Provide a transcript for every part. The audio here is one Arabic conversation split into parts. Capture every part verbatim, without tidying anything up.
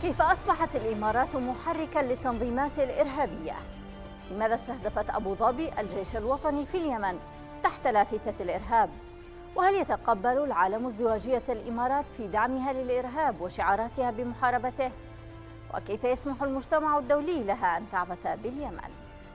كيف أصبحت الإمارات محركاً للتنظيمات الإرهابية؟ لماذا استهدفت أبو ظبي الجيش الوطني في اليمن تحت لافتة الإرهاب؟ وهل يتقبل العالم ازدواجية الإمارات في دعمها للإرهاب وشعاراتها بمحاربته؟ وكيف يسمح المجتمع الدولي لها أن تعبث باليمن؟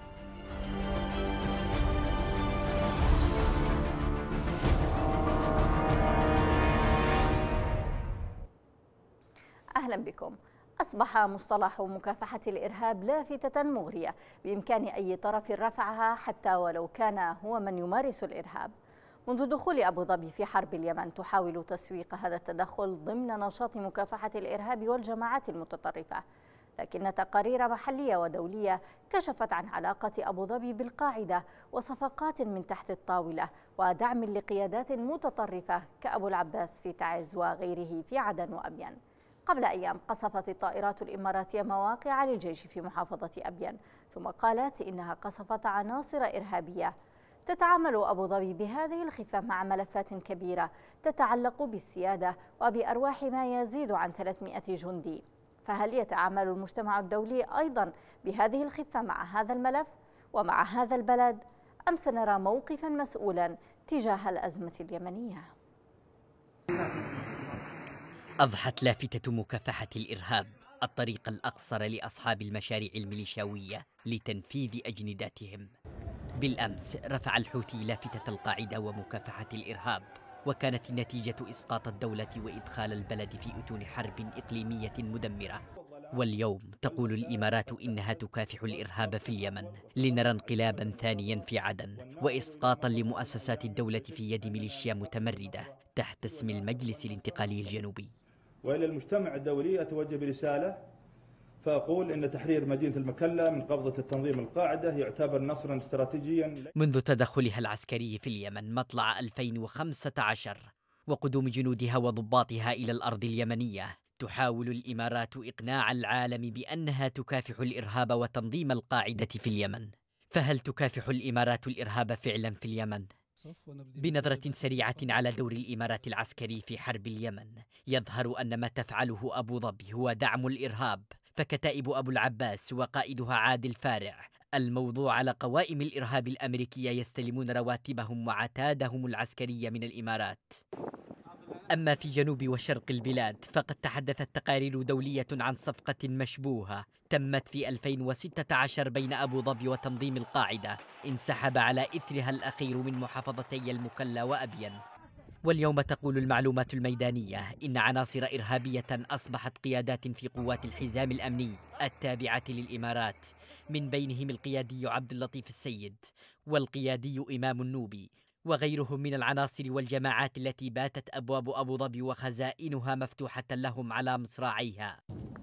أهلا بكم. أصبح مصطلح مكافحة الإرهاب لافتة مغرية بإمكان أي طرف رفعها حتى ولو كان هو من يمارس الإرهاب. منذ دخول أبو ظبي في حرب اليمن تحاول تسويق هذا التدخل ضمن نشاط مكافحة الإرهاب والجماعات المتطرفة، لكن تقارير محلية ودولية كشفت عن علاقة أبو ظبي بالقاعدة وصفقات من تحت الطاولة ودعم لقيادات متطرفة كأبو العباس في تعز وغيره في عدن وأبين. قبل أيام قصفت الطائرات الإماراتية مواقع للجيش في محافظة أبين، ثم قالت إنها قصفت عناصر إرهابية. تتعامل أبو ظبي بهذه الخفة مع ملفات كبيرة تتعلق بالسيادة وبأرواح ما يزيد عن ثلاثمائة جندي، فهل يتعامل المجتمع الدولي أيضا بهذه الخفة مع هذا الملف ومع هذا البلد، أم سنرى موقفا مسؤولا تجاه الأزمة اليمنية؟ أضحت لافتة مكافحة الإرهاب الطريق الأقصر لأصحاب المشاريع الميليشياوية لتنفيذ أجنداتهم. بالأمس رفع الحوثي لافتة القاعدة ومكافحة الإرهاب، وكانت النتيجة إسقاط الدولة وإدخال البلد في أتون حرب إقليمية مدمرة. واليوم تقول الإمارات إنها تكافح الإرهاب في اليمن، لنرى انقلابا ثانيا في عدن وإسقاطا لمؤسسات الدولة في يد ميليشيا متمردة تحت اسم المجلس الانتقالي الجنوبي. وإلى المجتمع الدولي أتوجه برسالة فأقول إن تحرير مدينة المكلا من قبضة التنظيم القاعدة يعتبر نصرا استراتيجيا. منذ تدخلها العسكري في اليمن مطلع ألفين وخمسة عشر وقدوم جنودها وضباطها إلى الأرض اليمنية، تحاول الإمارات إقناع العالم بأنها تكافح الإرهاب وتنظيم القاعدة في اليمن. فهل تكافح الإمارات الإرهاب فعلا في اليمن؟ بنظرة سريعة على دور الإمارات العسكري في حرب اليمن، يظهر أن ما تفعله أبو ظبي هو دعم الإرهاب، فكتائب أبو العباس وقائدها عادل فارع الموضوع على قوائم الإرهاب الأمريكية يستلمون رواتبهم وعتادهم العسكرية من الإمارات. أما في جنوب وشرق البلاد فقد تحدثت تقارير دولية عن صفقة مشبوهة تمت في ألفين وستة عشر بين أبو ظبي وتنظيم القاعدة، انسحب على إثرها الأخير من محافظتي المكلا وأبين. واليوم تقول المعلومات الميدانية إن عناصر إرهابية أصبحت قيادات في قوات الحزام الأمني التابعة للإمارات، من بينهم القيادي عبد اللطيف السيد والقيادي إمام النوبي وغيرهم من العناصر والجماعات التي باتت أبواب أبو ظبي وخزائنها مفتوحة لهم على مصراعيها.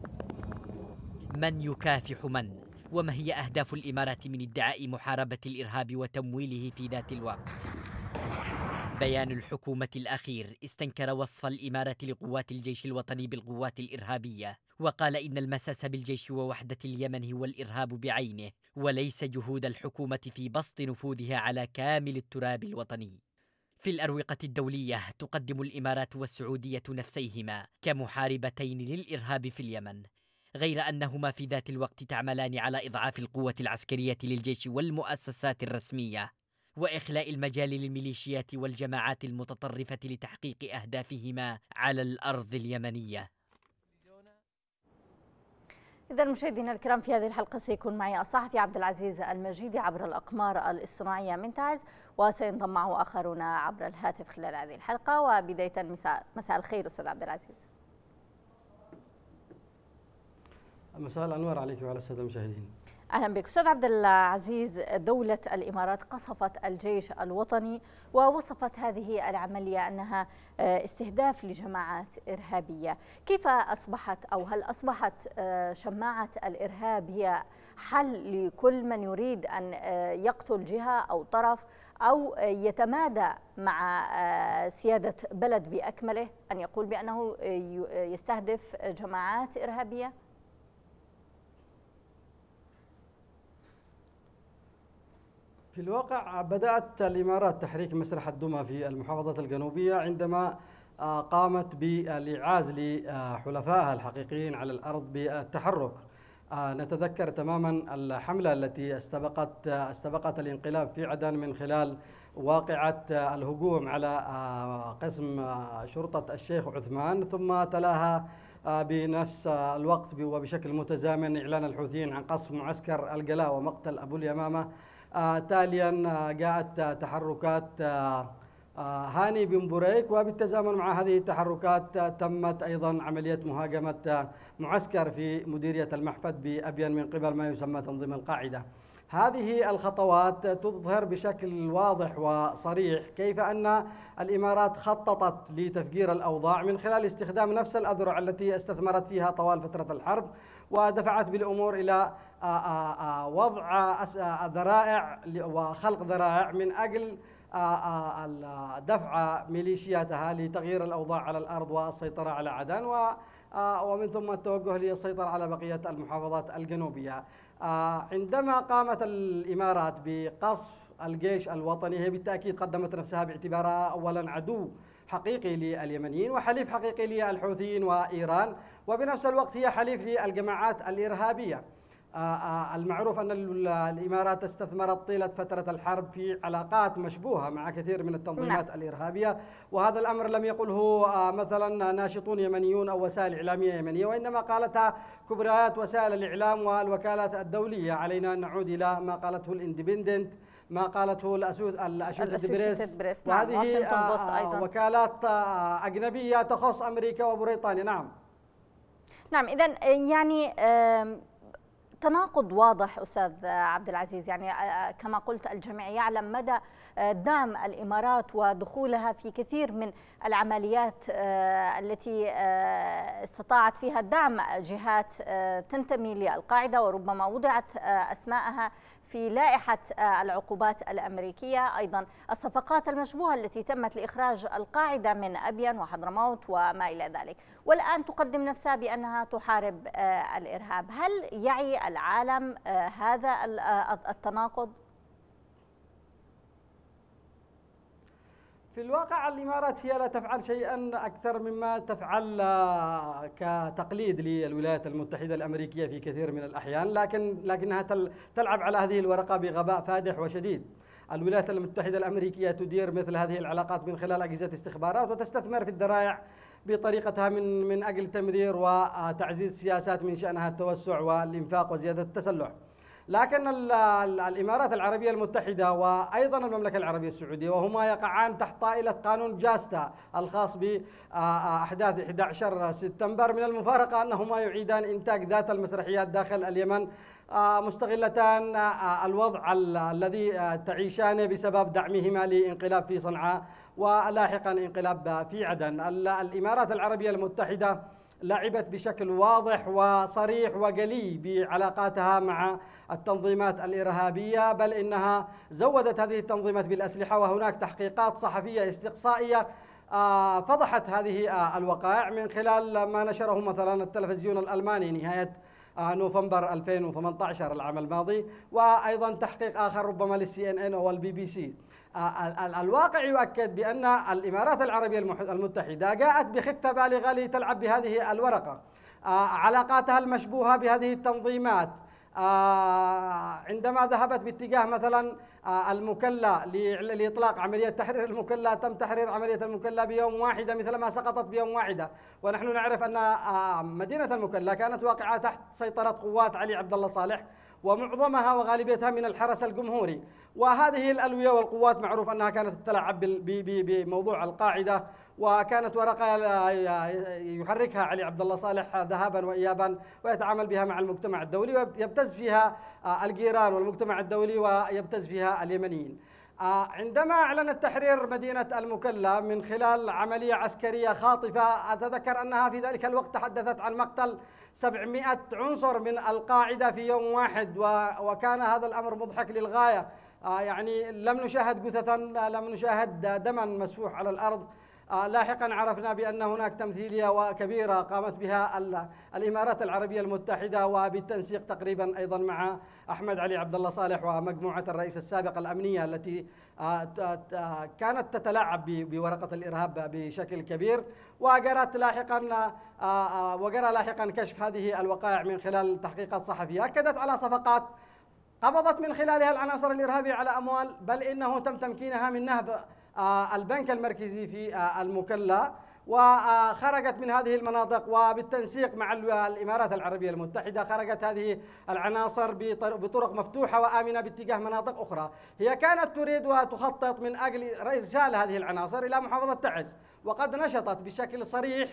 من يكافح من؟ وما هي أهداف الإمارات من ادعاء محاربة الإرهاب وتمويله في ذات الوقت؟ بيان الحكومة الأخير استنكر وصف الإمارة لقوات الجيش الوطني بالقوات الإرهابية، وقال إن المساس بالجيش ووحدة اليمن هو الإرهاب بعينه، وليس جهود الحكومة في بسط نفوذها على كامل التراب الوطني. في الأروقة الدولية تقدم الإمارات والسعودية نفسيهما كمحاربتين للإرهاب في اليمن، غير أنهما في ذات الوقت تعملان على إضعاف القوة العسكرية للجيش والمؤسسات الرسمية، وإخلاء المجال للميليشيات والجماعات المتطرفة لتحقيق أهدافهما على الأرض اليمنية. إذا مشاهدينا الكرام، في هذه الحلقة سيكون معي الصحفي عبد العزيز المجيدي عبر الأقمار الاصطناعية من تعز، وسينضم معه آخرون عبر الهاتف خلال هذه الحلقة. وبداية مساء مساء الخير أستاذ عبد العزيز. مساء الأنوار عليك وعلى السادة المشاهدين. أهلا بك أستاذ عبد العزيز. دولة الإمارات قصفت الجيش الوطني ووصفت هذه العملية أنها استهداف لجماعات إرهابية. كيف أصبحت أو هل أصبحت شماعة الإرهاب هي حل لكل من يريد أن يقتل جهة أو طرف أو يتمادى مع سيادة بلد بأكمله، أن يقول بأنه يستهدف جماعات إرهابية؟ في الواقع بدأت الإمارات تحريك مسرح الدمى في المحافظة الجنوبية عندما قامت بالإعاز لحلفائها الحقيقيين على الأرض بالتحرك. نتذكر تماما الحملة التي استبقت استبقت الانقلاب في عدن من خلال واقعة الهجوم على قسم شرطة الشيخ عثمان، ثم تلاها بنفس الوقت وبشكل متزامن إعلان الحوثيين عن قصف معسكر الجلاء ومقتل أبو اليمامة. تاليا جاءت تحركات هاني بن بريك، وبالتزامن مع هذه التحركات تمت أيضا عملية مهاجمة معسكر في مديرية المحفد بأبين من قبل ما يسمى تنظيم القاعدة. هذه الخطوات تظهر بشكل واضح وصريح كيف أن الإمارات خططت لتفجير الأوضاع من خلال استخدام نفس الأذرع التي استثمرت فيها طوال فترة الحرب، ودفعت بالأمور إلى وضع ذرائع وخلق ذرائع من أجل دفع ميليشياتها لتغيير الأوضاع على الأرض والسيطرة على عدن، ومن ثم التوجه للسيطرة على بقية المحافظات الجنوبية. عندما قامت الإمارات بقصف الجيش الوطني، هي بالتأكيد قدمت نفسها باعتبارها أولا عدو حقيقي لليمنيين وحليف حقيقي للحوثيين وإيران، وبنفس الوقت هي حليف للجماعات الإرهابية. المعروف أن الإمارات استثمرت طيلة فترة الحرب في علاقات مشبوهة مع كثير من التنظيمات نعم. الإرهابية، وهذا الأمر لم يقله مثلا ناشطون يمنيون أو وسائل إعلامية يمنية، وإنما قالتها كبريات وسائل الإعلام والوكالات الدولية. علينا أن نعود إلى ما قالته الاندبندنت، ما قالته الأسوشيتد بريس، وهذه نعم. وكالات أجنبية تخص أمريكا وبريطانيا. نعم نعم. إذن يعني تناقض واضح أستاذ عبد العزيز، يعني كما قلت الجميع يعلم مدى دعم الإمارات ودخولها في كثير من العمليات التي استطاعت فيها دعم جهات تنتمي للقاعدة، وربما وضعت أسماءها في لائحة العقوبات الأمريكية. أيضا الصفقات المشبوهة التي تمت لإخراج القاعدة من أبين وحضرموت وما إلى ذلك، والآن تقدم نفسها بأنها تحارب الإرهاب. هل يعي العالم هذا التناقض؟ في الواقع الإمارات هي لا تفعل شيئا أكثر مما تفعل كتقليد للولايات المتحدة الأمريكية في كثير من الأحيان، لكن لكنها تلعب على هذه الورقة بغباء فادح وشديد. الولايات المتحدة الأمريكية تدير مثل هذه العلاقات من خلال أجهزة استخبارات، وتستثمر في الذرائع بطريقتها من من أجل تمرير وتعزيز سياسات من شأنها التوسع والإنفاق وزيادة التسلح. لكن الإمارات العربية المتحدة وأيضا المملكة العربية السعودية، وهما يقعان تحت طائلة قانون جاستا الخاص بأحداث أحد عشر سبتمبر، من المفارقة أنهما يعيدان إنتاج ذات المسرحيات داخل اليمن، مستغلتان الوضع الذي تعيشانه بسبب دعمهما لانقلاب في صنعاء ولاحقا انقلاب في عدن. الإمارات العربية المتحدة لعبت بشكل واضح وصريح وجلي بعلاقاتها مع التنظيمات الإرهابية، بل إنها زودت هذه التنظيمات بالأسلحة، وهناك تحقيقات صحفية استقصائية فضحت هذه الوقائع من خلال ما نشره مثلا التلفزيون الألماني نهاية نوفمبر ألفين وثمانية عشر العام الماضي، وأيضا تحقيق آخر ربما للسي إن إن أو البي بي سي. الواقع يؤكد بأن الإمارات العربية المتحدة جاءت بخفة بالغة لتلعب بهذه الورقة. علاقاتها المشبوهة بهذه التنظيمات عندما ذهبت باتجاه مثلا المكلا لإطلاق عملية تحرير المكلا، تم تحرير عملية المكلا بيوم واحدة مثل ما سقطت بيوم واحدة، ونحن نعرف أن مدينة المكلا كانت واقعة تحت سيطرة قوات علي عبد الله صالح، ومعظمها وغالبيتها من الحرس الجمهوري. وهذه الألوية والقوات معروف أنها كانت تلعب بموضوع القاعدة، وكانت ورقة يحركها علي عبد الله صالح ذهابا وإيابا، ويتعامل بها مع المجتمع الدولي، ويبتز فيها الجيران والمجتمع الدولي ويبتز فيها اليمنيين. عندما أعلنت تحرير مدينة المكلا من خلال عملية عسكرية خاطفة، أتذكر أنها في ذلك الوقت تحدثت عن مقتل سبعمائة عنصر من القاعدة في يوم واحد، وكان هذا الأمر مضحك للغاية. يعني لم نشاهد جثثا، لم نشاهد دما مسفوح على الأرض، لاحقا عرفنا بأن هناك تمثيلية كبيرة قامت بها الإمارات العربية المتحدة، وبالتنسيق تقريبا أيضا مع أحمد علي عبد الله صالح ومجموعة الرئيس السابق الأمنية التي كانت تتلاعب بورقة الإرهاب بشكل كبير، وجرت لاحقا وجرى لاحقا كشف هذه الوقائع من خلال تحقيقات صحفية أكدت على صفقات قبضت من خلالها العناصر الإرهابية على أموال، بل إنه تم تمكينها من نهب البنك المركزي في المكلا، وخرجت من هذه المناطق وبالتنسيق مع الإمارات العربية المتحدة خرجت هذه العناصر بطرق مفتوحة وآمنة باتجاه مناطق أخرى. هي كانت تريد وتخطط من أجل إرسال هذه العناصر إلى محافظة تعز، وقد نشطت بشكل صريح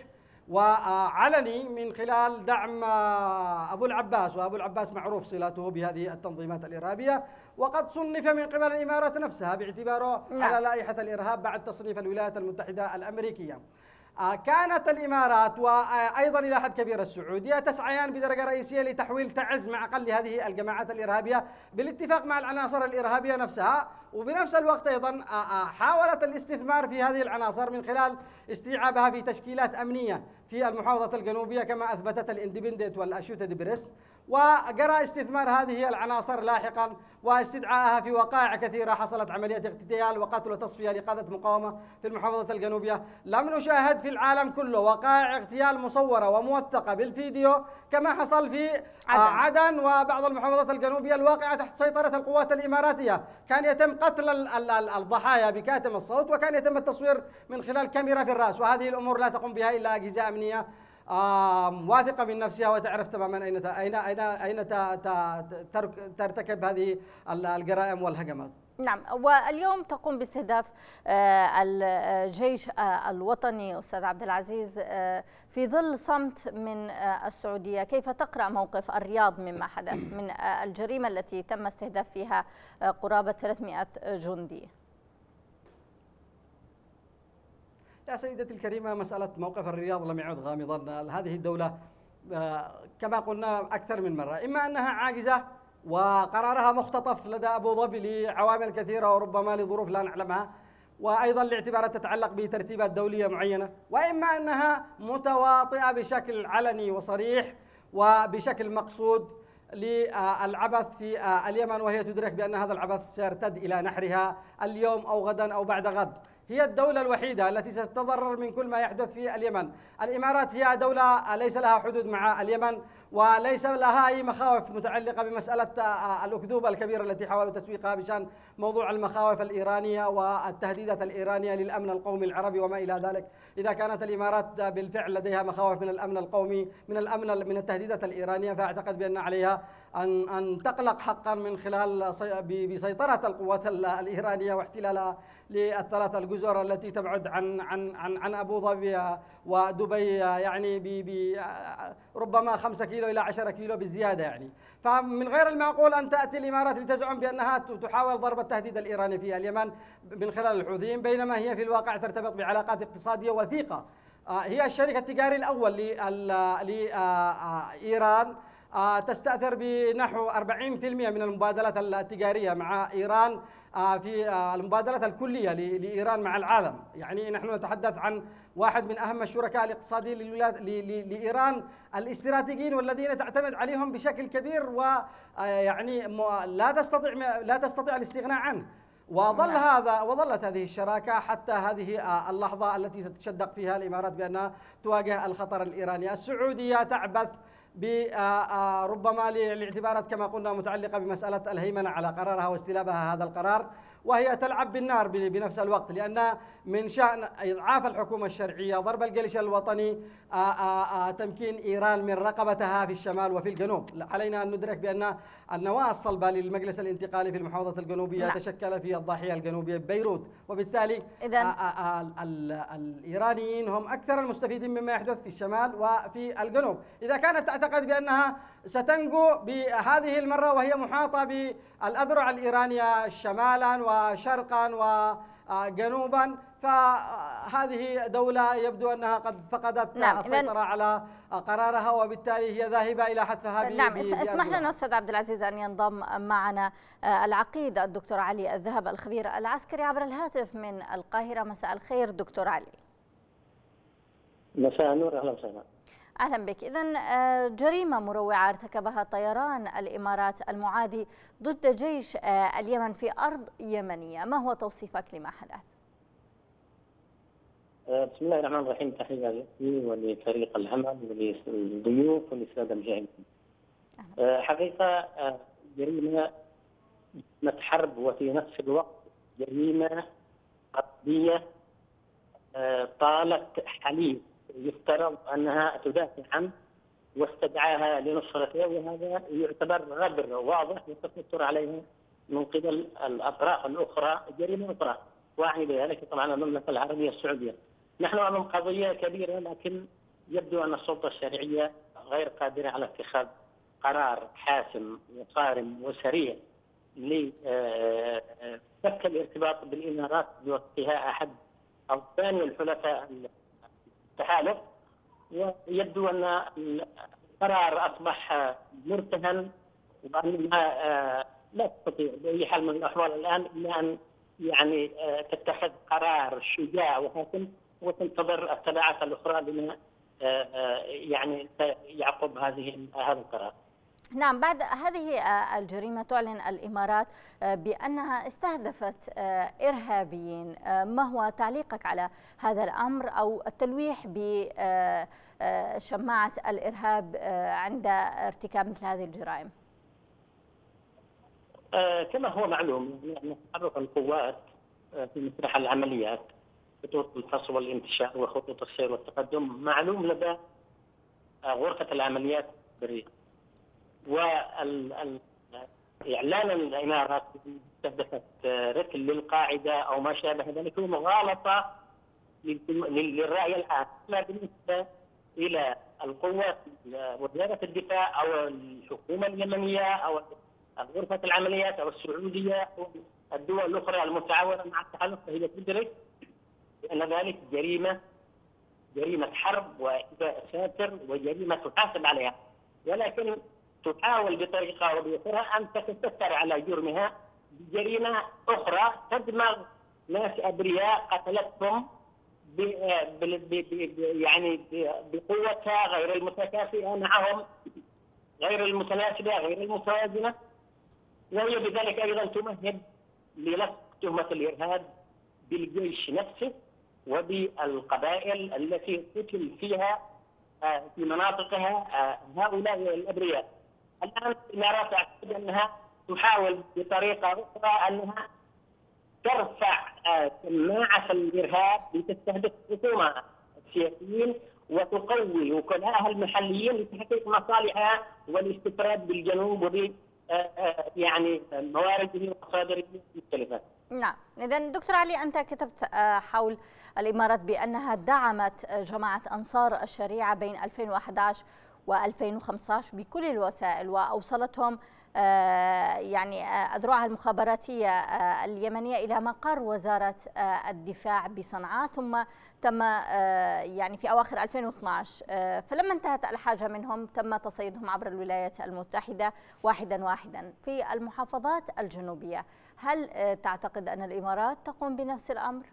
وعلني من خلال دعم أبو العباس، وأبو العباس معروف صلته بهذه التنظيمات الإرهابية، وقد صنف من قبل الإمارات نفسها باعتباره نعم. على لائحة الإرهاب بعد تصنيف الولايات المتحدة الأمريكية. كانت الإمارات وأيضا إلى حد كبير السعودية تسعيان بدرجة رئيسية لتحويل تعز مع أقل هذه الجماعات الإرهابية بالاتفاق مع العناصر الإرهابية نفسها، وبنفس الوقت أيضا حاولت الاستثمار في هذه العناصر من خلال استيعابها في تشكيلات أمنية في المحافظة الجنوبية كما أثبتت الاندبندنت والأشوتد بريس، وجرى استثمار هذه العناصر لاحقا واستدعائها في وقائع كثيرة حصلت عملية اغتيال وقتل وتصفية لقادة مقاومة في المحافظة الجنوبية. لم نشاهد في العالم كله وقائع اغتيال مصورة وموثقة بالفيديو كما حصل في عدن, عدن وبعض المحافظات الجنوبية الواقعة تحت سيطرة القوات الإماراتية. كان يتم قتل الضحايا بكاتم الصوت، وكان يتم التصوير من خلال كاميرا في الرأس، وهذه الأمور لا تقوم بها إلا أجهزة أمنية واثقة من نفسها وتعرف تماما أين أين أين أين ترتكب هذه الجرائم والهجمات. نعم، واليوم تقوم باستهداف الجيش الوطني أستاذ عبد العزيز في ظل صمت من السعودية، كيف تقرأ موقف الرياض مما حدث من الجريمة التي تم استهداف فيها قرابة ثلاثمئة جندي؟ يا سيدتي الكريمة، مسألة موقف الرياض لم يعد غامضا. هذه الدولة كما قلنا أكثر من مرة، إما أنها عاجزة وقرارها مختطف لدى أبو ظبي لعوامل كثيرة وربما لظروف لا نعلمها، وأيضا لاعتبارات تتعلق بترتيبات دولية معينة، وإما أنها متواطئة بشكل علني وصريح وبشكل مقصود للعبث في اليمن، وهي تدرك بأن هذا العبث سيرتد إلى نحرها اليوم أو غدا أو بعد غد. هي الدولة الوحيدة التي ستتضرر من كل ما يحدث في اليمن. الإمارات هي دولة ليس لها حدود مع اليمن، وليس لها أي مخاوف متعلقة بمسألة الأكذوبة الكبيرة التي حاولوا تسويقها بشأن موضوع المخاوف الإيرانية والتهديدات الإيرانية للأمن القومي العربي وما إلى ذلك. إذا كانت الإمارات بالفعل لديها مخاوف من الأمن القومي من الأمن من التهديدات الإيرانية، فأعتقد بأن عليها أن أن تقلق حقا من خلال بسيطرة القوات الإيرانية واحتلالها للثلاث الجزر التي تبعد عن عن عن عن أبو ظبي ودبي، يعني ب ربما خمسة كيلو إلى عشرة كيلو بزيادة. يعني فمن غير المعقول أن تأتي الإمارات لتزعم بأنها تحاول ضرب التهديد الإيراني في اليمن من خلال الحوثيين، بينما هي في الواقع ترتبط بعلاقات اقتصادية وثيقة. هي الشركة التجاري الأول لإيران، تستأثر بنحو أربعين بالمئة من المبادلات التجارية مع إيران في المبادلات الكلية لإيران مع العالم. يعني نحن نتحدث عن واحد من أهم الشركاء الاقتصاديين لإيران الاستراتيجيين والذين تعتمد عليهم بشكل كبير، ويعني لا تستطيع لا تستطيع الاستغناء عنه. وظل هذا وظلت هذه الشراكة حتى هذه اللحظة التي تتشدق فيها الإمارات بأنها تواجه الخطر الإيراني. السعودية تعبث بربما لاعتبارات كما قلنا متعلقة بمسألة الهيمنة على قرارها واستلابها هذا القرار، وهي تلعب بالنار بنفس الوقت، لأن من شأن إضعاف الحكومة الشرعية، ضرب الجيش الوطني، تمكين إيران من رقبتها في الشمال وفي الجنوب. علينا أن ندرك بأن النواة الصلبة للمجلس الانتقالي في المحافظة الجنوبية لا. تشكل في الضاحية الجنوبية ببيروت، وبالتالي الإيرانيين هم أكثر المستفيدين مما يحدث في الشمال وفي الجنوب. إذا كانت تعتقد بأنها ستنجو بهذه المرة وهي محاطة بالأذرع الإيرانية شمالا وشرقا وجنوبا، فهذه دولة يبدو أنها قد فقدت نعم. السيطرة على قرارها، وبالتالي هي ذاهبة إلى حتفها. نعم، اسمح لنا أستاذ عبد العزيز أن ينضم معنا العقيد الدكتور علي الذهب الخبير العسكري عبر الهاتف من القاهرة. مساء الخير دكتور علي. مساء النور، اهلا وسهلا. أهلا بك. إذن جريمة مروعة ارتكبها طيران الإمارات المعادي ضد جيش اليمن في أرض يمنية، ما هو توصيفك لما حدث؟ بسم الله الرحمن الرحيم، تحية لي ولفريق العمل وللضيوف وللسادة المشاهدين. حقيقة جريمة جريمة حرب وفي نفس الوقت جريمة قضية طالت حليب يفترض أنها تدافع عنه واستدعاها لنصرته، وهذا يعتبر غدر واضح والتستر عليها من قبل الأطراف الأخرى، جريمة أخرى. وأعني بذلك طبعا المملكة العربية السعودية. نحن أمام قضية كبيرة، لكن يبدو أن السلطة الشرعية غير قادرة على اتخاذ قرار حاسم وصارم وسريع لفك الارتباط بالإمارات بوقتها أحد أو ثاني الحلفاء التحالف، ويبدو أن القرار أصبح مرتهن وأنها لا تستطيع بأي حال من الأحوال الآن إلا أن يعني تتخذ قرار شجاع وحاسم وتنتظر التبعات الأخرى لما يعني يعقب هذه هذا القرار. نعم، بعد هذه الجريمة تعلن الإمارات بأنها استهدفت إرهابيين، ما هو تعليقك على هذا الأمر أو التلويح بشماعة الإرهاب عند ارتكاب مثل هذه الجرائم؟ كما هو معلوم يعني تحرك القوات في مسرح العمليات، خطوط الفصل والانتشار وخطوط السير والتقدم معلوم لدى غرفة العمليات البرية. وإعلان الإمارات استهدفت ركن للقاعدة أو ما شابه ذلك هو مغالطة للرأي العام. بالنسبة إلى القوات وزارة الدفاع أو الحكومة اليمنية أو غرفة العمليات أو السعودية أو الدول الأخرى المتعاونة مع التحالف، فهي تدرك أن ذلك جريمة جريمة حرب وإيذاء ساتر وجريمة تحاسب عليها، ولكن تحاول بطريقة أو بأخرى أن تتستر على جرمها بجريمة أخرى تدمغ ناس أبرياء قتلتهم ب يعني بقوتها غير المتكافئة معهم، غير المتناسبة، غير المتوازنة، وهي بذلك أيضا تمهد للصق تهمة الإرهاب بالجيش نفسه وبالقبائل التي قتل فيها في مناطقها هؤلاء الأبرياء. الآن الإمارات تعتقد أنها تحاول بطريقة أخرى أنها ترفع سماعة الإرهاب لتستهدف الحكومة السياسيين وتقوي وكلاءها المحليين لتحقيق مصالحها والاستفراد بالجنوب وب يعني موارده ومصادره المختلفة. نعم، إذا دكتور علي، أنت كتبت حول الإمارات بأنها دعمت جماعة أنصار الشريعة بين ألفين وأحد عشر وألفين وخمسة عشر بكل الوسائل، وأوصلتهم يعني أذرعها المخابراتية اليمنية إلى مقر وزارة الدفاع بصنعاء، ثم تم يعني في أواخر ألفين واثني عشر فلما انتهت الحاجة منهم تم تصعيدهم عبر الولايات المتحدة واحدا واحدا في المحافظات الجنوبية. هل تعتقد أن الإمارات تقوم بنفس الأمر؟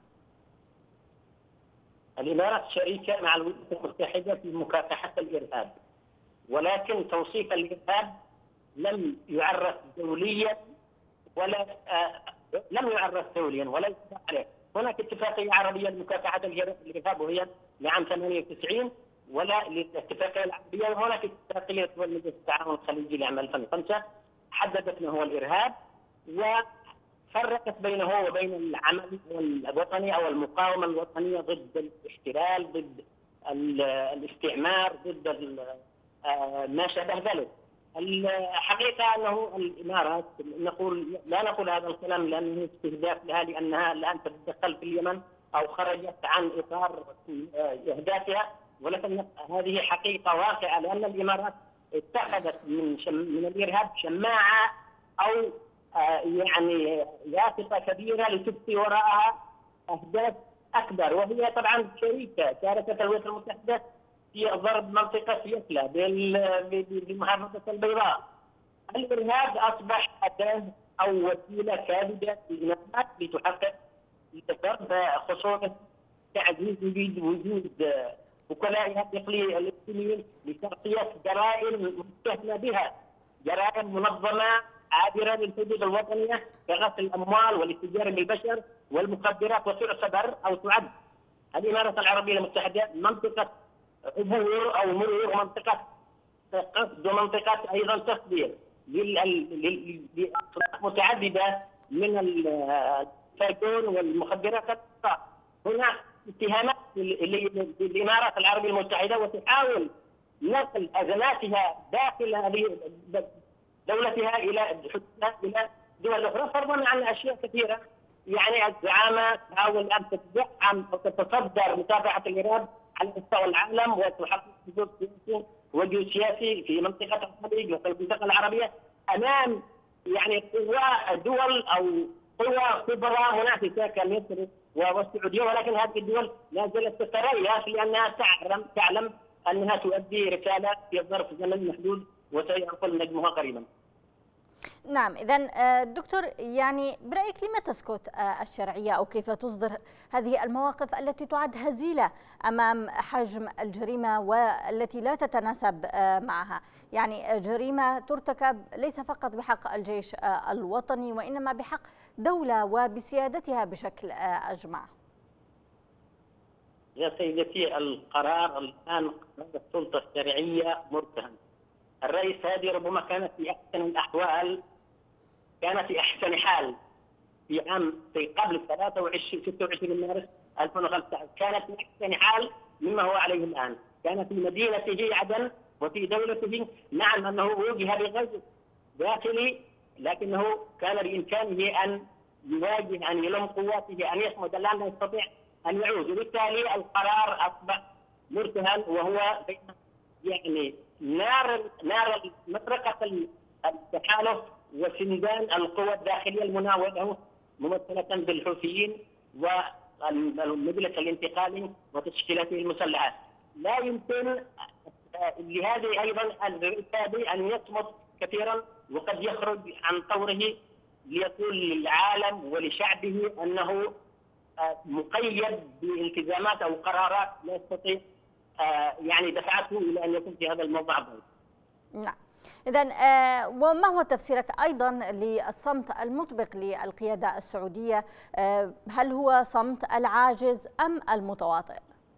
الإمارات شريكة مع الولايات المتحدة في مكافحة الإرهاب، ولكن توصيف الإرهاب لم يعرف دوليا ولا آه لم يعرف دوليا ولا يتفق عليه. هناك اتفاقية عربية لمكافحة الإرهاب وهي لعام ثمانية وتسعين، ولا الاتفاقية العربية، وهناك اتفاقية مجلس التعاون الخليجي لعام ألفين وخمسة حددت ما هو الإرهاب وفرقت بينه وبين العمل الوطني أو المقاومة الوطنية ضد الاحتلال، ضد الاستعمار، ضد ما شابه ذلك. الحقيقة أنه الإمارات نقول لا نقول هذا الكلام لأنه استهداف لها لأنها الآن تتدخل في اليمن أو خرجت عن إطار أهدافها، ولكن هذه حقيقة واقعة، لأن الإمارات اتخذت من من الإرهاب شماعة أو يعني يافطة كبيرة لتبقي وراءها أهداف أكبر، وهي طبعا شريكة شاركت الولايات المتحدة في ضرب منطقة يكلا بالمحافظة البيضاء. الإرهاب أصبح أداة أو وسيلة كاذبة للإمارات لتحقق ضرب خصوصا تعزيز وجود وكلائها الإقليميين لتغطية جرائم متهمة بها، جرائم منظمة عابرة للحدود الوطنية كغسل الأموال والاتجار بالبشر والمخدرات، وتعتبر أو تعد الإمارات العربية المتحدة منطقة عبور أو مرور، منطقة قصد ومنطقة أيضا تصدير لأصناف متعددة من الفيتون والمخدرات. هنا اتهامات للإمارات العربية المتحدة وتحاول نقل أزماتها داخل هذه دولتها إلى حدودها إلى دول أخرى، فضلا عن أشياء كثيرة. يعني الزعامة تحاول أن تدعم أو تتصدر مكافحة الإرهاب على مستوى العالم وتحقق حدود سياسي وجيوسياسي في منطقة الخليج وفي المنطقة العربية أمام يعني قوى دول أو قوى كبرى منافسة كمصر والسعودية، ولكن هذه الدول لا زالت تتريث لأنها تعلم تعلم أنها تؤدي رسالة في ظرف زمن محدود وسينقل نجمها قريبا. نعم، إذا دكتور يعني برأيك لما تسكت الشرعية أو كيف تصدر هذه المواقف التي تعد هزيلة أمام حجم الجريمة والتي لا تتناسب معها؟ يعني جريمة ترتكب ليس فقط بحق الجيش الوطني وإنما بحق دولة وبسيادتها بشكل أجمع. يا سيدتي، القرار الآن قرار السلطة الشرعية مرتهن. الرئيس هادي ربما كانت في أحسن الأحوال، كان في أحسن حال في عام في قبل ثلاثة وعشرين ستة وعشرين مارس ألفين وخمسة عشر، كانت في أحسن حال مما هو عليه الآن. كان في مدينته عدن وفي دولته، نعم أنه وجه بغزو داخلي، لكنه كان بإمكانه أن يواجه، أن يلم قواته، أن يصمد. الآن لا يستطيع أن يعود، وبالتالي القرار أصبح مرتهن، وهو يعني نار نار مطرقة التحالف وسندان القوى الداخلية المناوئة ممثلة بالحوثيين والمجلس الانتقالي وتشكيلاته المسلحة. لا يمكن لهذه أيضا الرئيس أن يصمت كثيرا وقد يخرج عن طوره ليقول للعالم ولشعبه أنه مقيد بالتزامات أو قرارات لا يستطيع يعني دفعته إلى أن يكون في هذا الموضع الضيق. نعم. إذن وما هو تفسيرك أيضا للصمت المطبق للقيادة السعودية؟ هل هو صمت العاجز أم المتواطئ؟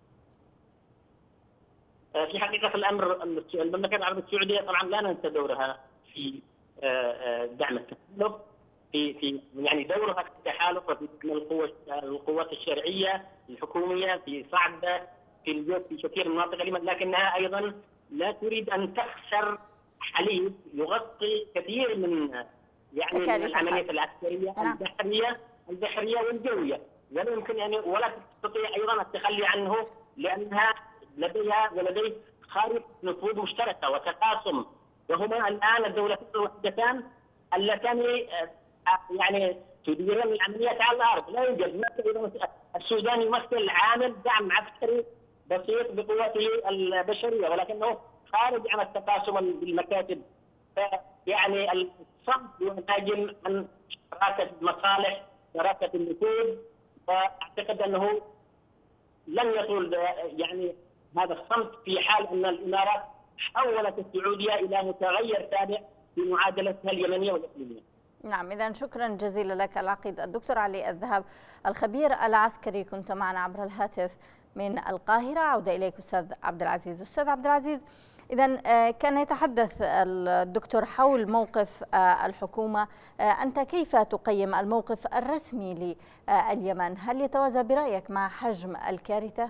في حقيقة الأمر المملكة العربية السعودية طبعا لا ننسى دورها في دعم التحالف، في في يعني دورها في التحالف وفي القوات القوات الشرعية الحكومية في صعدة في الجوف في كثير من المناطق، لكنها أيضا لا تريد أن تخسر حليب يغطي كثير من يعني من العمليات العسكرية البحرية البحرية والجوية، ولا يمكن يعني ولا تستطيع أيضا التخلي عنه، لأنها لديها ولديه خارطة نفوذ مشتركة وتقاسم، وهما الآن الدولتين الوحيدتان اللتان يعني تديران العمليات على الأرض. لا يوجد السودان يمثل عامل دعم عسكري بسيط بقوته البشرية، ولكنه خارج عن التقاسم بالمكاتب. يعني الصمت ينتج عن شراكة مصالح، شراكة النفوذ، وأعتقد أنه لن يطول يعني هذا الصمت في حال أن الإمارات حولت السعودية إلى متغير تابع في معادلتها اليمنية والإقليمية. نعم، إذا شكرا جزيلا لك العقيد الدكتور علي الذهب الخبير العسكري، كنت معنا عبر الهاتف من القاهرة. عودة إليك أستاذ عبد العزيز. أستاذ عبد العزيز، إذا كان يتحدث الدكتور حول موقف الحكومة، أنت كيف تقيم الموقف الرسمي لليمن؟ هل يتوازى برأيك مع حجم الكارثة؟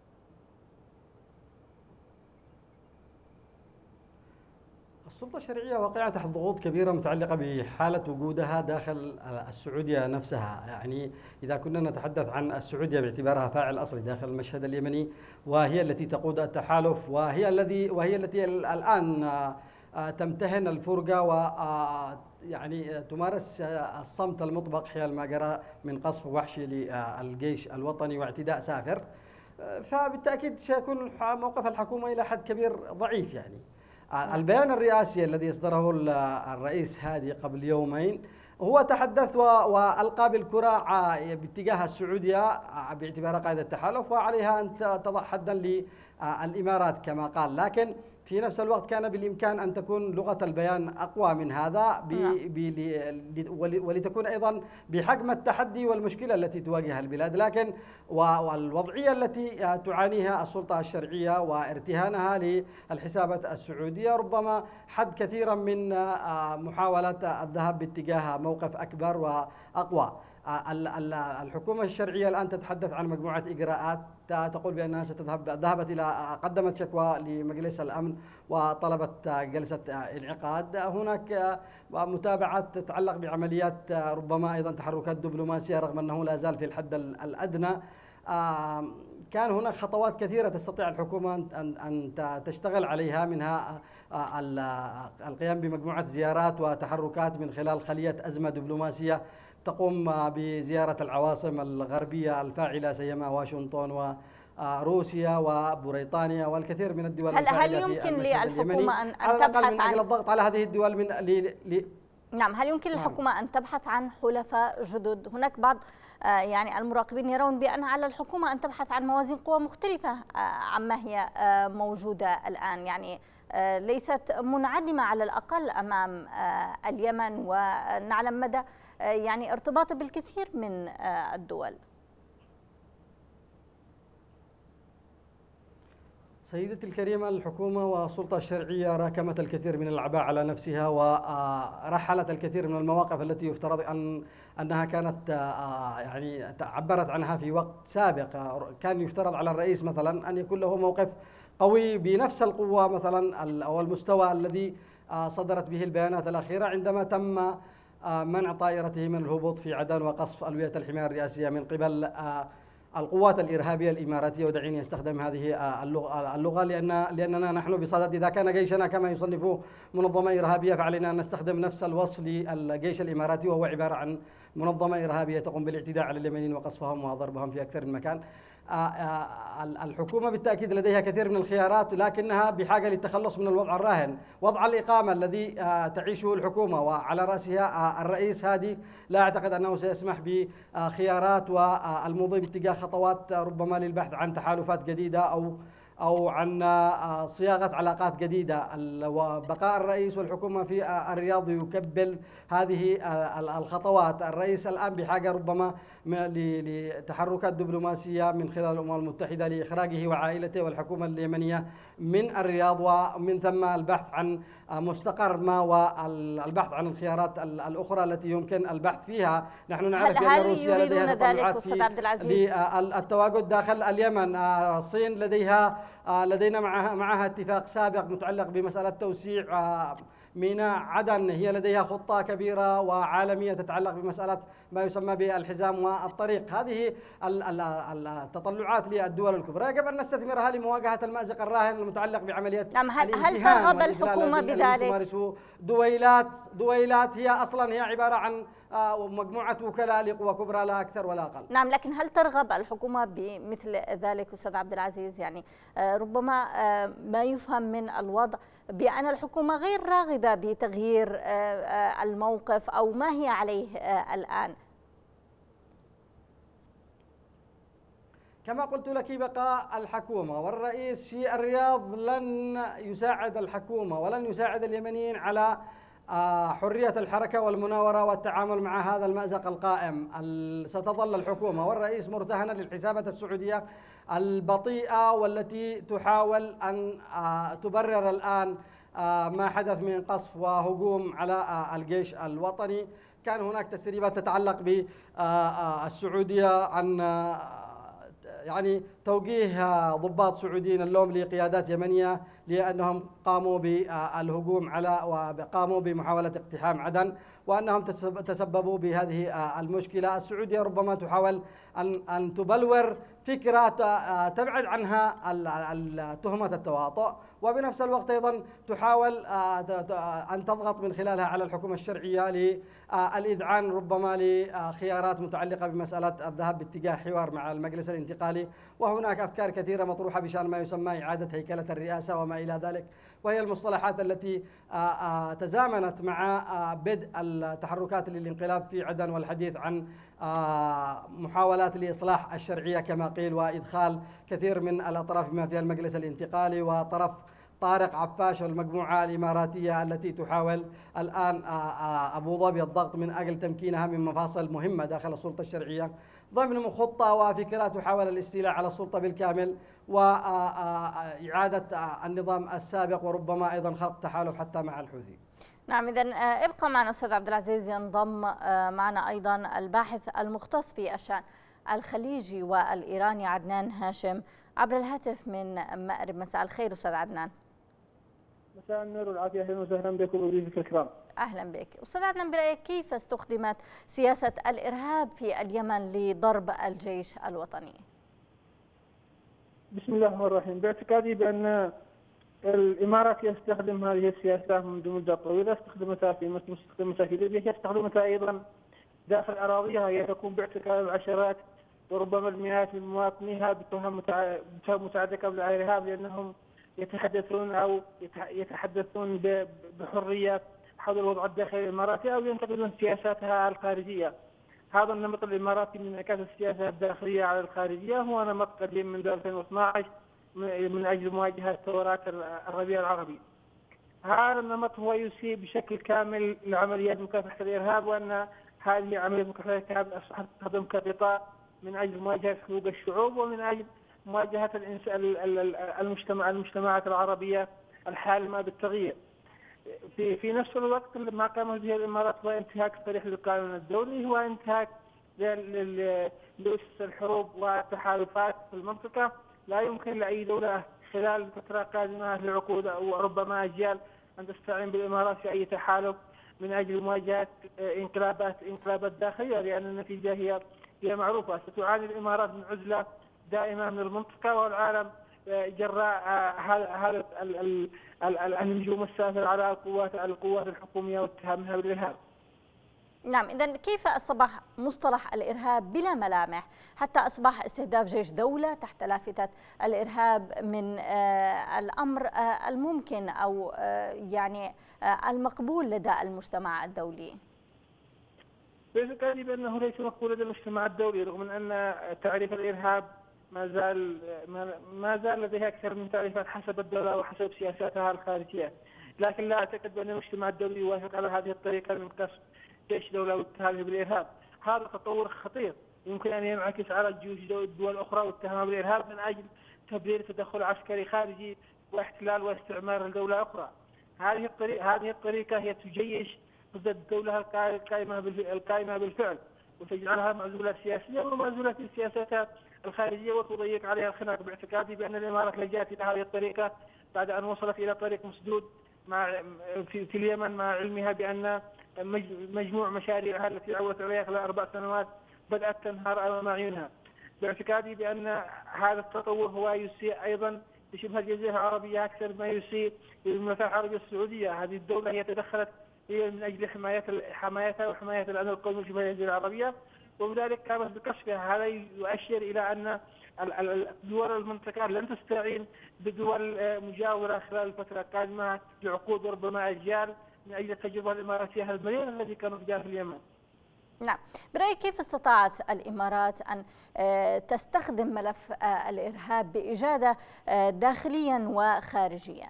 السلطة الشرعية واقعة تحت ضغوط كبيرة متعلقة بحالة وجودها داخل السعودية نفسها. يعني إذا كنا نتحدث عن السعودية باعتبارها فاعل أصلي داخل المشهد اليمني، وهي التي تقود التحالف، وهي الذي وهي التي الآن تمتهن الفرقة و يعني تمارس الصمت المطبق حيال ما جرى من قصف وحشي للجيش الوطني واعتداء سافر، فبالتأكيد سيكون موقف الحكومة إلى حد كبير ضعيف. يعني البيان الرئاسي الذي اصدره الرئيس هادي قبل يومين هو تحدث والقى بالكرة باتجاه السعوديه باعتبارها قائد التحالف، وعليها ان تضع حدا الإمارات كما قال، لكن في نفس الوقت كان بالإمكان أن تكون لغة البيان أقوى من هذا ولتكون أيضا بحجم التحدي والمشكلة التي تواجهها البلاد. لكن والوضعية التي تعانيها السلطة الشرعية وارتهانها للحسابات السعودية ربما حد كثيرا من محاولة الذهاب باتجاه موقف أكبر وأقوى. الحكومة الشرعية الآن تتحدث عن مجموعة إجراءات، تقول بأنها ستذهب ذهبت إلى قدمت شكوى لمجلس الأمن وطلبت جلسة انعقاد. هناك متابعات تتعلق بعمليات ربما أيضا تحركات دبلوماسية رغم أنه لا زال في الحد الأدنى. كان هناك خطوات كثيرة تستطيع الحكومة أن تشتغل عليها، منها القيام بمجموعة زيارات وتحركات من خلال خلية أزمة دبلوماسية تقوم بزيارة العواصم الغربية الفاعلة سيما واشنطن وروسيا وبريطانيا والكثير من الدول هل الفاعلة. هل يمكن للحكومة أن, أن تبحث من عن الضغط على هذه الدول من ل... ل... نعم هل يمكن للحكومة أن تبحث عن حلفاء جدد؟ هناك بعض يعني المراقبين يرون بأن على الحكومة أن تبحث عن موازين قوى مختلفة عما هي موجودة الآن، يعني ليست منعدمة على الأقل أمام اليمن، ونعلم مدى يعني ارتباطه بالكثير من الدول. سيدتي الكريمة، الحكومة والسلطة الشرعية راكمت الكثير من الأعباء على نفسها ورحلت الكثير من المواقف التي يفترض أن أنها كانت يعني عبرت عنها في وقت سابق. كان يفترض على الرئيس مثلا أن يكون له موقف قوي بنفس القوة مثلا أو المستوى الذي صدرت به البيانات الأخيرة عندما تم منع طائرته من الهبوط في عدن وقصف ألوية الحماية الرئاسية من قبل القوات الإرهابية الإماراتية. ودعيني أستخدم هذه اللغة, اللغة لأن لأننا نحن بصدد، إذا كان جيشنا كما يصنفوه منظمة إرهابية فعلينا أن نستخدم نفس الوصف للجيش الإماراتي، وهو عبارة عن منظمة إرهابية تقوم بالاعتداء على اليمنيين وقصفهم وضربهم في أكثر من مكان. الحكومة بالتأكيد لديها كثير من الخيارات، لكنها بحاجة للتخلص من الوضع الراهن، وضع الإقامة الذي تعيشه الحكومة وعلى رأسها الرئيس هادي. لا أعتقد أنه سيسمح بخيارات والمضي باتجاه خطوات ربما للبحث عن تحالفات جديدة أو أو عن صياغة علاقات جديدة. وبقاء الرئيس والحكومة في الرياض يكبل هذه الخطوات. الرئيس الآن بحاجة ربما لتحركات دبلوماسية من خلال الأمم المتحدة لإخراجه وعائلته والحكومة اليمنية من الرياض، ومن ثم البحث عن مستقر ما والبحث عن الخيارات الأخرى التي يمكن البحث فيها. نحن نعرف بأن روسيا لديها تطلعات في للتواجد داخل اليمن. الصين لديها لدينا معها معها اتفاق سابق متعلق بمسألة توسيع ميناء عدن. هي لديها خطة كبيرة وعالمية تتعلق بمسألة ما يسمى بالحزام والطريق. هذه التطلعات للدول الكبرى يجب أن نستثمرها لمواجهة المأزق الراهن المتعلق بعملية نعم. هل, هل ترغب الحكومة بذلك؟ دويلات دويلات هي أصلا هي عبارة عن مجموعة وكلاء لقوى كبرى لا أكثر ولا أقل. نعم، لكن هل ترغب الحكومة بمثل ذلك أستاذ عبد العزيز؟ يعني ربما ما يفهم من الوضع بأن الحكومة غير راغبة بتغيير الموقف أو ما هي عليه الآن. كما قلت لك، بقاء الحكومة والرئيس في الرياض لن يساعد الحكومة ولن يساعد اليمنيين على حرية الحركة والمناورة والتعامل مع هذا المأزق القائم. ستظل الحكومة والرئيس مرتهنة للحسابات السعودية البطيئة والتي تحاول أن تبرر الآن ما حدث من قصف وهجوم على الجيش الوطني. كان هناك تسريبات تتعلق بالسعودية عن يعني توجيه ضباط سعوديين اللوم لقيادات يمنية لأنهم قاموا بالهجوم على وقاموا بمحاولة اقتحام عدن، وأنهم تسببوا بهذه المشكلة. السعودية ربما تحاول أن أن تبلور فكرة تبعد عنها تهمة التواطؤ، وبنفس الوقت أيضا تحاول أن تضغط من خلالها على الحكومة الشرعية للإذعان ربما لخيارات متعلقة بمسألة الذهاب باتجاه حوار مع المجلس الانتقالي. وهناك أفكار كثيرة مطروحة بشأن ما يسمى إعادة هيكلة الرئاسة وما إلى ذلك، وهي المصطلحات التي تزامنت مع بدء التحركات للانقلاب في عدن والحديث عن محاولات لإصلاح الشرعية كما قيل، وإدخال كثير من الأطراف بما فيها المجلس الانتقالي وطرف طارق عفاش والمجموعة الإماراتية التي تحاول الآن أبو ظبي الضغط من أجل تمكينها من مفاصل مهمة داخل السلطة الشرعية ضمن خطة وفكرة تحاول الاستيلاء على السلطة بالكامل وإعادة النظام السابق وربما أيضا خلق تحالف حتى مع الحوثي. نعم، إذن ابقى معنا أستاذ عبد العزيز. ينضم معنا أيضا الباحث المختص في الشأن الخليجي والإيراني عدنان هاشم عبر الهاتف من مأرب. مساء الخير أستاذ عدنان. مساء النور والعافية، أهلا وسهلا بكم وضيوفك الكرام. أهلا بك أستاذ عدنان. برأيك كيف استخدمت سياسة الإرهاب في اليمن لضرب الجيش الوطني؟ بسم الله الرحمن الرحيم. باعتقادي بأن الإمارات يستخدم هذه السياسة منذ مدة طويلة، استخدمتها في مصر، استخدمتها في ليبيا، استخدمتها أيضا داخل أراضيها. هي تكون باعتقاد العشرات وربما المئات من مواطنيها بتهم متعددة قبل الإرهاب، لأنهم يتحدثون أو يتحدثون بحرية حول الوضع الداخلي الإماراتي أو ينتقدون سياساتها الخارجية. هذا النمط الإماراتي من انعكاس السياسة الداخلية على الخارجية هو نمط قديم من ألفين واثني عشر من أجل مواجهة ثورات الربيع العربي. هذا النمط هو يسيء بشكل كامل لعمليات مكافحة الإرهاب، وأن هذه عملية مكافحة الإرهاب أصبحت تستخدم كغطاء من أجل مواجهة حقوق الشعوب ومن أجل مواجهة المجتمع المجتمعات العربية الحالمة بالتغيير. في في نفس الوقت ما قامت به الإمارات هو انتهاك صريح للقانون الدولي، هو انتهاك لأسس الحروب والتحالفات في المنطقة. لا يمكن لأي دولة خلال فترة قادمة لعقود أو ربما أجيال أن تستعين بالإمارات في أي تحالف من أجل مواجهة انقلابات انقلابات داخلية، لأن النتيجة هي هي معروفة. ستعاني الإمارات من عزلة دائمة من المنطقة والعالم جراء هذا الهجوم السافر على القوات القوات الحكومية واتهامها بالإرهاب. نعم، إذن كيف أصبح مصطلح الإرهاب بلا ملامح حتى أصبح استهداف جيش دولة تحت لافتة الإرهاب من الأمر الممكن أو يعني المقبول لدى المجتمع الدولي؟ باعتقادي بأنه ليس مقبول لدى المجتمع الدولي، رغم أن تعريف الإرهاب ما زال ما زال لديها أكثر من تعريفات حسب الدولة وحسب سياساتها الخارجية، لكن لا أعتقد بأن المجتمع الدولي يوافق على هذه الطريقة من قصف جيش دولة واتهامه بالإرهاب. هذا تطور خطير يمكن أن ينعكس على جيوش دول أخرى واتهامها بالإرهاب من أجل تبرير تدخل عسكري خارجي واحتلال واستعمار لدولة أخرى. هذه الطريقة هذه الطريقة هي تجيش ضد الدولة القائمة القائمة بالفعل وتجعلها معزولة سياسيا ومعزولة في سياستها الخارجية وتضيق عليها الخناق. باعتقادي بأن الإمارات لجأت إلى هذه الطريقة بعد أن وصلت إلى طريق مسدود مع في, في اليمن، مع علمها بأن مجموع مشاريعها التي عودت عليها خلال أربع سنوات بدأت تنهار أمام أعينها. باعتقادي بأن هذا التطور هو يسيء أيضا لشبه الجزيرة العربية أكثر ما يسيء للمملكة العربية السعودية. هذه الدولة هي تدخلت هي من أجل حماية حمايتها وحماية الأمن القومي في شبه الجزيرة العربية، وبذلك قامت بكشفها. هذا يؤشر إلى أن دول المنطقة لن تستعين بدول مجاورة خلال الفترة القادمة لعقود وربما أجيال من أجل التجربة الإماراتية المليونة التي كانت فيها في اليمن. نعم، برأيك كيف استطاعت الإمارات أن تستخدم ملف الإرهاب بإجادة داخليا وخارجيا؟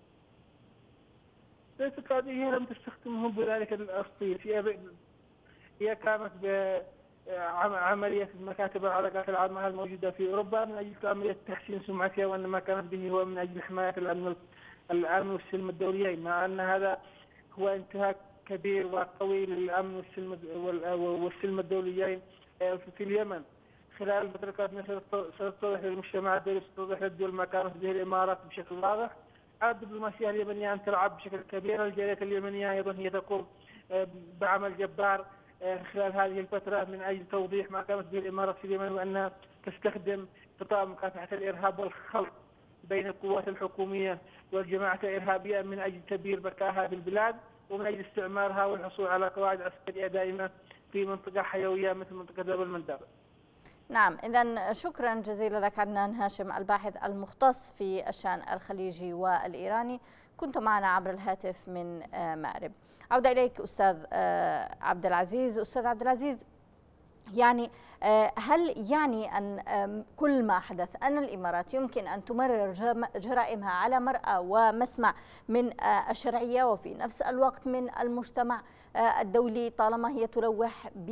باعتقادي هي لم تستخدمه بذلك الأسطير. هي هي كانت بعملية مكاتب العلاقات العامة الموجودة في أوروبا من أجل عملية تحسين سمعتها، وأن ما كانت به هو من أجل حماية الأمن الأمن والسلم الدوليين، مع أن هذا هو انتهاك كبير وقوي للأمن والسلم والسلم الدوليين في اليمن. خلال الفترة كانت ستتضح للمجتمع الدولي، ستتضح للدول ما كانت به الإمارات بشكل واضح. الدبلوماسية اليمنية أن تلعب بشكل كبير. الجالية اليمنية أيضا هي تقوم بعمل جبار خلال هذه الفترة من أجل توضيح ما كانت به الإمارات في اليمن، وأنها تستخدم قطاع مكافحة الإرهاب والخلط بين القوات الحكومية والجماعة الإرهابية من أجل تبيير بقائها بالبلاد ومن أجل استعمارها والحصول على قواعد عسكرية دائمة في منطقة حيوية مثل منطقة باب المندب. نعم، إذن شكرا جزيلا لك عدنان هاشم الباحث المختص في الشأن الخليجي والإيراني، كنت معنا عبر الهاتف من مأرب. عودة إليك أستاذ عبد العزيز. أستاذ عبد العزيز، يعني هل يعني أن كل ما حدث أن الإمارات يمكن أن تمرر جرائمها على مرأى ومسمع من الشرعية وفي نفس الوقت من المجتمع الدولي طالما هي تلوح ب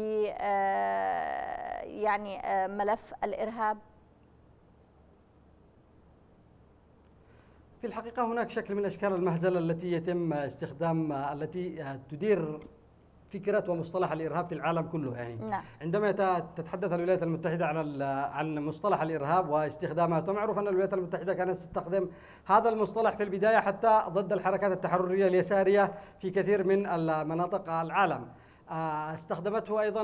يعني ملف الإرهاب؟ في الحقيقة هناك شكل من أشكال المهزلة التي يتم استخدام التي تدير فكرة ومصطلح الإرهاب في العالم كله. يعني نعم. عندما تتحدث الولايات المتحدة عن عن مصطلح الإرهاب واستخداماته، معروف أن الولايات المتحدة كانت تستخدم هذا المصطلح في البداية حتى ضد الحركات التحررية اليسارية في كثير من مناطق العالم. استخدمته أيضا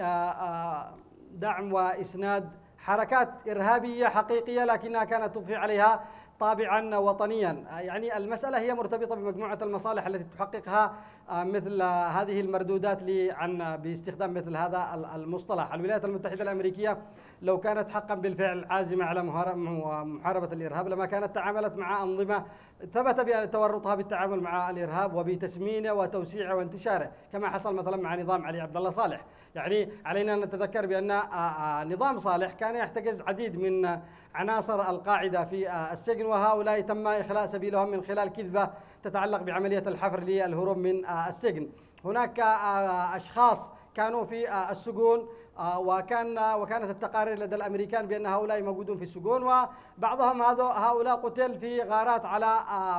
لدعم وإسناد حركات إرهابية حقيقية لكنها كانت تضفي عليها طابعا وطنيا. يعني المسألة هي مرتبطة بمجموعة المصالح التي تحققها مثل هذه المردودات عن باستخدام مثل هذا المصطلح. الولايات المتحدة الأمريكية لو كانت حقا بالفعل عازمة على محاربة الإرهاب لما كانت تعاملت مع أنظمة ثبت بتورطها بالتعامل مع الإرهاب وبتسمينه وتوسيعه وانتشاره، كما حصل مثلا مع نظام علي عبد الله صالح. يعني علينا أن نتذكر بأن نظام صالح كان يحتجز عديد من عناصر القاعدة في السجن، وهؤلاء تم إخلاء سبيلهم من خلال كذبة تتعلق بعملية الحفر للهروب من السجن. هناك أشخاص كانوا في السجون وكان وكانت التقارير لدى الأمريكان بأن هؤلاء موجودون في السجون، وبعضهم هؤلاء قتل في غارات على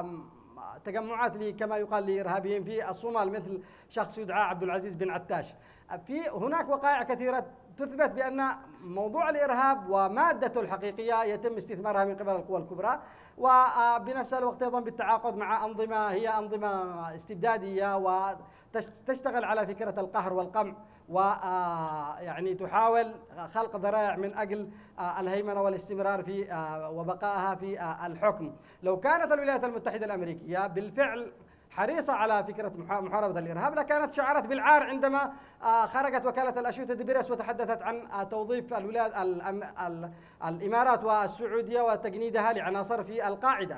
تجمعات كما يقال لإرهابيين في الصومال، مثل شخص يدعى عبد العزيز بن عتاش. في هناك وقائع كثيرة تثبت بأن موضوع الإرهاب ومادته الحقيقية يتم استثمارها من قبل القوى الكبرى، وبنفس الوقت أيضا بالتعاقد مع أنظمة هي أنظمة استبدادية وتشتغل على فكرة القهر والقمع، ويعني تحاول خلق ذرائع من أجل الهيمنة والاستمرار في وبقائها في الحكم. لو كانت الولايات المتحدة الأمريكية بالفعل حريصة على فكرة محاربة الإرهاب لكانت شعرت بالعار عندما خرجت وكالة الأشوتة بيرس وتحدثت عن توظيف الولايات الإمارات والسعودية وتجنيدها لعناصر في القاعدة.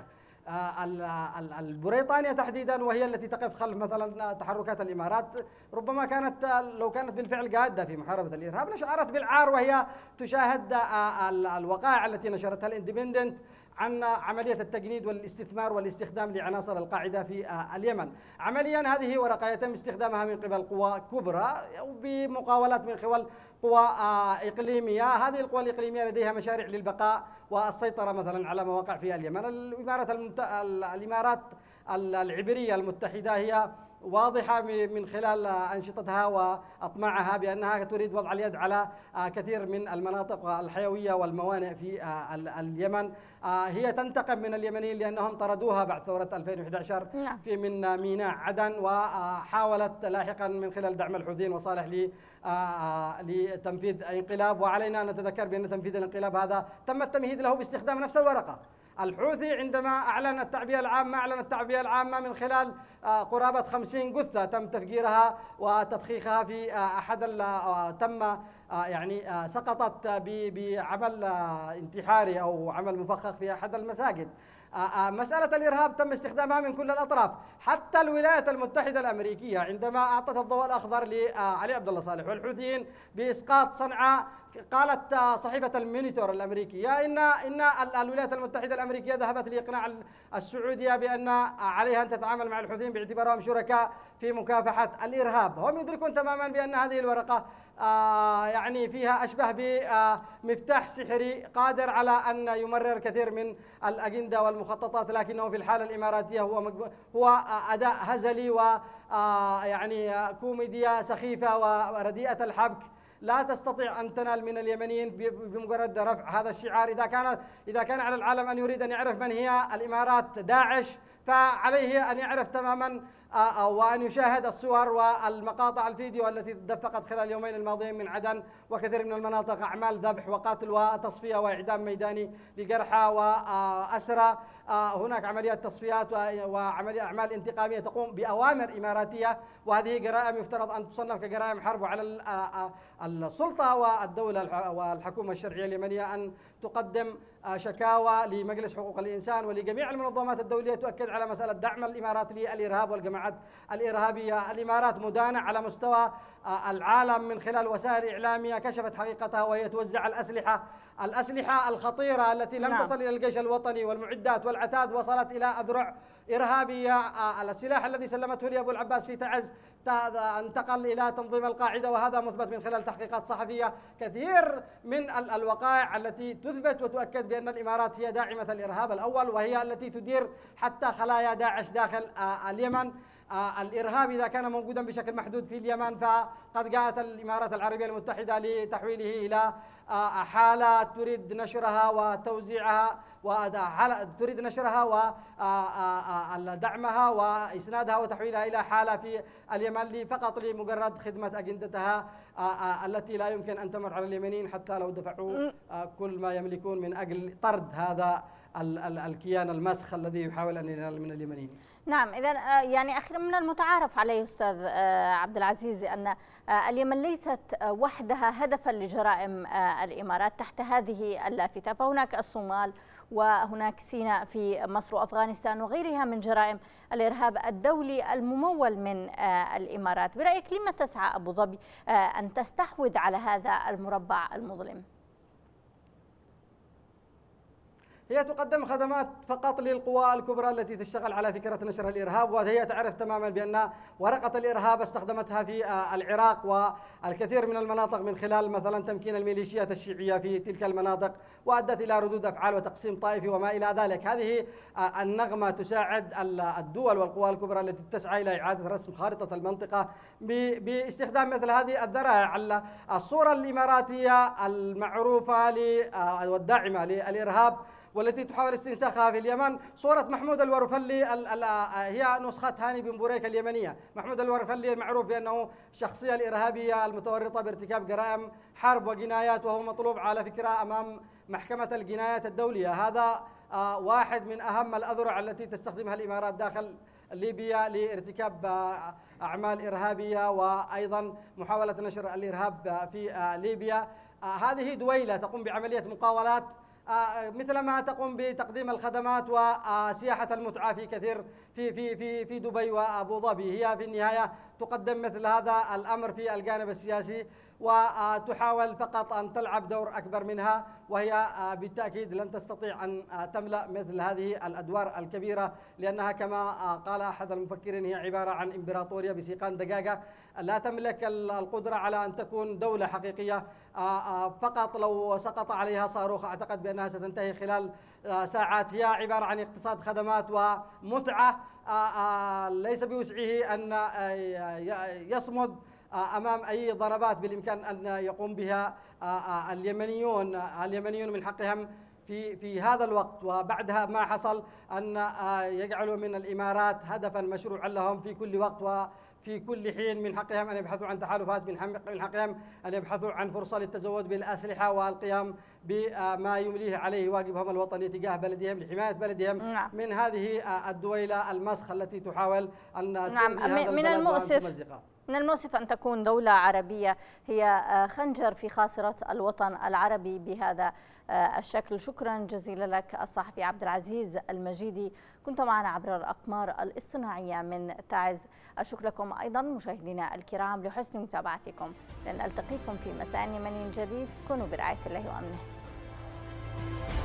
البريطانية تحديدا وهي التي تقف خلف مثلا تحركات الإمارات ربما كانت لو كانت بالفعل جادة في محاربة الإرهاب لشعرت بالعار وهي تشاهد الوقائع التي نشرتها الاندبندنت عن عملية التجنيد والاستثمار والاستخدام لعناصر القاعدة في اليمن. عمليا هذه ورقة يتم استخدامها من قبل قوى كبرى بمقاولات من قبل قوى إقليمية. هذه القوى الإقليمية لديها مشاريع للبقاء والسيطرة مثلا على مواقع في اليمن. الإمارات المت... الإمارات العبرية المتحدة هي واضحة من خلال أنشطتها وأطماعها بأنها تريد وضع اليد على كثير من المناطق الحيوية والموانئ في اليمن. هي تنتقم من اليمنيين لأنهم طردوها بعد ثورة ألفين وأحد عشر في من ميناء عدن، وحاولت لاحقا من خلال دعم الحوثيين وصالح لتنفيذ انقلاب. وعلينا أن نتذكر بأن تنفيذ الانقلاب هذا تم التمهيد له باستخدام نفس الورقة. الحوثي عندما أعلن التعبئة العامة أعلن التعبئة العامة من خلال قرابة خمسين جثة تم تفجيرها وتفخيخها في أحد تم يعني سقطت بعمل انتحاري أو عمل مفخخ في أحد المساجد. مسألة الإرهاب تم استخدامها من كل الأطراف، حتى الولايات المتحدة الأمريكية عندما أعطت الضوء الأخضر لعلي عبد الله صالح والحوثيين بإسقاط صنعاء قالت صحيفة المونيتور الأمريكية إن إن الولايات المتحدة الأمريكية ذهبت لإقناع السعودية بأن عليها أن تتعامل مع الحوثيين باعتبارهم شركاء في مكافحة الإرهاب. هم يدركون تماما بأن هذه الورقة آه يعني فيها أشبه بمفتاح سحري قادر على أن يمرر كثير من الأجندة والمخططات، لكنه في الحالة الإماراتية هو هو أداء هزلي ويعني كوميديا سخيفة ورديئة الحبك لا تستطيع أن تنال من اليمنيين بمجرد رفع هذا الشعار. إذا كان إذا كان على العالم أن يريد أن يعرف من هي الإمارات داعش فعليه أن يعرف تماما وأن يشاهد الصور والمقاطع الفيديو التي تدفقت خلال اليومين الماضيين من عدن وكثير من المناطق، أعمال ذبح وقتل وتصفية وإعدام ميداني لجرحى وأسرى. هناك عمليات تصفيات وعمليات أعمال انتقامية تقوم بأوامر إماراتية، وهذه جرائم يفترض أن تصنف كجرائم حرب، وعلى السلطة والدولة والحكومة الشرعية اليمنية أن تقدم شكاوى لمجلس حقوق الإنسان ولجميع المنظمات الدولية تؤكد على مسألة دعم الإمارات للإرهاب والجماعات المكافحة الإرهابية. الإمارات مدانة على مستوى العالم من خلال وسائل إعلامية كشفت حقيقتها، وهي توزع الأسلحة الأسلحة الخطيرة التي لم نعم. تصل إلى الجيش الوطني، والمعدات والعتاد وصلت إلى أذرع إرهابية. السلاح الذي سلمته لي أبو العباس في تعز انتقل إلى تنظيم القاعدة، وهذا مثبت من خلال تحقيقات صحفية. كثير من الوقائع التي تثبت وتؤكد بأن الإمارات هي داعمة الإرهاب الأول، وهي التي تدير حتى خلايا داعش داخل اليمن. آه الإرهاب إذا كان موجودا بشكل محدود في اليمن، فقد جاءت الإمارات العربية المتحدة لتحويله إلى آه حالة تريد نشرها وتوزيعها، وتريد نشرها ودعمها وإسنادها وتحويلها إلى حالة في اليمن فقط لمجرد خدمة أجندتها آه آه التي لا يمكن أن تمر على اليمنيين حتى لو دفعوا آه كل ما يملكون من أجل طرد هذا ال ال الكيان المسخ الذي يحاول أن ينال من اليمنيين. نعم، إذا يعني أخيرا من المتعارف عليه أستاذ عبد العزيز أن اليمن ليست وحدها هدفا لجرائم الإمارات تحت هذه اللافتة، فهناك الصومال وهناك سيناء في مصر وأفغانستان وغيرها من جرائم الإرهاب الدولي الممول من الإمارات. برأيك لما تسعى أبو ظبي أن تستحوذ على هذا المربع المظلم؟ هي تقدم خدمات فقط للقوى الكبرى التي تشتغل على فكرة نشر الإرهاب، وهي تعرف تماما بأن ورقة الإرهاب استخدمتها في العراق والكثير من المناطق من خلال مثلا تمكين الميليشيات الشيعية في تلك المناطق، وأدت إلى ردود أفعال وتقسيم طائفي وما إلى ذلك. هذه النغمة تساعد الدول والقوى الكبرى التي تسعى إلى إعادة رسم خارطة المنطقة باستخدام مثل هذه الذرائع. الصورة الإماراتية المعروفة والداعمة للإرهاب والتي تحاول استنساخها في اليمن صورة محمود الورفلي، هي نسخة هاني بن بوريك اليمنية. محمود الورفلي المعروف بأنه الشخصية الإرهابية المتورطة بارتكاب جرائم حرب وجنايات، وهو مطلوب على فكرة أمام محكمة الجنايات الدولية. هذا واحد من أهم الأذرع التي تستخدمها الإمارات داخل ليبيا لارتكاب أعمال إرهابية وأيضا محاولة نشر الإرهاب في ليبيا. هذه دويلة تقوم بعملية مقاولات مثلما تقوم بتقديم الخدمات وسياحة المتعة في كثير في في في في دبي وأبو ظبي. هي في النهاية تقدم مثل هذا الأمر في الجانب السياسي، وتحاول فقط أن تلعب دور أكبر منها، وهي بالتأكيد لن تستطيع أن تملأ مثل هذه الأدوار الكبيرة، لأنها كما قال أحد المفكرين هي عبارة عن إمبراطورية بسيقان دقاقة لا تملك القدرة على أن تكون دولة حقيقية. فقط لو سقط عليها صاروخ أعتقد بأنها ستنتهي خلال ساعات. هي عبارة عن اقتصاد خدمات ومتعة ليس بوسعه أن يصمد أمام أي ضربات بالإمكان أن يقوم بها اليمنيون. اليمنيون من حقهم في في هذا الوقت وبعدها ما حصل أن يجعلوا من الإمارات هدفا مشروعا لهم في كل وقت وفي كل حين. من حقهم أن يبحثوا عن تحالفات، من حقهم أن يبحثوا عن فرصة للتزود بالأسلحة والقيام بما يمليه عليه واجبهم الوطني تجاه بلدهم لحماية بلدهم نعم. من هذه الدويلة المسخ التي تحاول أن نعم. من المؤسف من المؤسف أن تكون دولة عربية هي خنجر في خاصرة الوطن العربي بهذا الشكل. شكرا جزيلا لك الصحفي عبد العزيز المجيدي، كنت معنا عبر الأقمار الاصطناعية من تعز. الشكر لكم أيضا مشاهدينا الكرام لحسن متابعتكم، لن ألتقيكم في مساء يمني جديد. كونوا برعاية الله وأمنه.